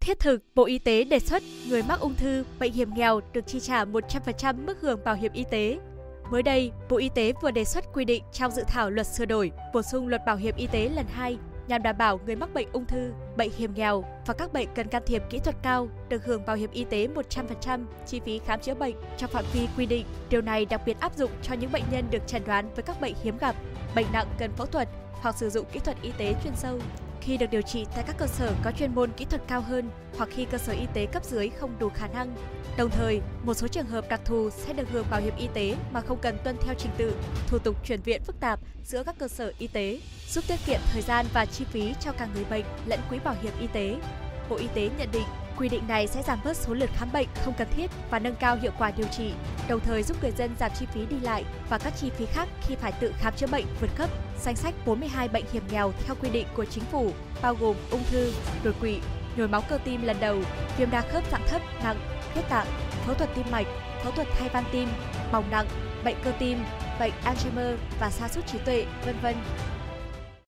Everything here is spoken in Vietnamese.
Thiết thực, Bộ Y tế đề xuất người mắc ung thư, bệnh hiểm nghèo được chi trả 100% mức hưởng bảo hiểm y tế. Mới đây, Bộ Y tế vừa đề xuất quy định trong dự thảo luật sửa đổi, bổ sung luật bảo hiểm y tế lần 2 nhằm đảm bảo người mắc bệnh ung thư, bệnh hiểm nghèo và các bệnh cần can thiệp kỹ thuật cao được hưởng bảo hiểm y tế 100% chi phí khám chữa bệnh trong phạm vi quy định. Điều này đặc biệt áp dụng cho những bệnh nhân được chẩn đoán với các bệnh hiếm gặp, bệnh nặng cần phẫu thuật hoặc sử dụng kỹ thuật y tế chuyên sâu. Khi được điều trị tại các cơ sở có chuyên môn kỹ thuật cao hơn hoặc khi cơ sở y tế cấp dưới không đủ khả năng. Đồng thời, một số trường hợp đặc thù sẽ được hưởng bảo hiểm y tế mà không cần tuân theo trình tự, thủ tục chuyển viện phức tạp giữa các cơ sở y tế, giúp tiết kiệm thời gian và chi phí cho cả người bệnh lẫn quỹ bảo hiểm y tế. Bộ Y tế nhận định, quy định này sẽ giảm bớt số lượt khám bệnh không cần thiết và nâng cao hiệu quả điều trị, đồng thời giúp người dân giảm chi phí đi lại và các chi phí khác khi phải tự khám chữa bệnh vượt cấp. Danh sách 42 bệnh hiểm nghèo theo quy định của chính phủ bao gồm ung thư, đột quỵ, nhồi máu cơ tim lần đầu, viêm đa khớp dạng thấp nặng, ghép tạng, phẫu thuật tim mạch, phẫu thuật thay van tim, bỏng nặng, bệnh cơ tim, bệnh Alzheimer và sa sút trí tuệ, v.v.